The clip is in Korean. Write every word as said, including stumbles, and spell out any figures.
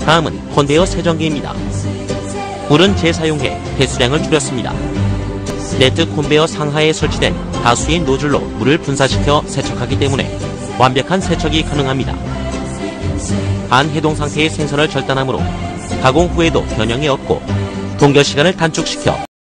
다음은 컨베이어 세정기입니다. 물은 재사용해 배수량을 줄였습니다. 네트 컨베이어 상하에 설치된 다수의 노즐로 물을 분사시켜 세척하기 때문에 완벽한 세척이 가능합니다. 반해동 상태의 생선을 절단하므로 가공 후에도 변형이 없고 동결 시간을 단축시켜